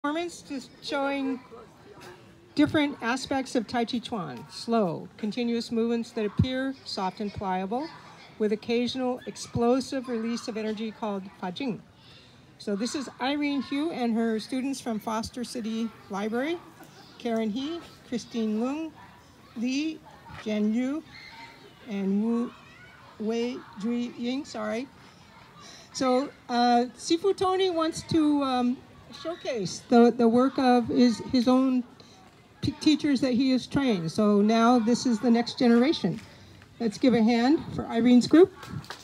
Performance just showing different aspects of Taijiquan. Slow, continuous movements that appear soft and pliable, with occasional explosive release of energy called Fajing. So this is Irene Hu and her students from Foster City Library, Keren He, Leung, Li, Jian Liu, and WeiGui Ying, sorry. So Sifu Tony wants to showcase the work of his own teachers that he has trained. So now this is the next generation. Let's give a hand for Irene's group.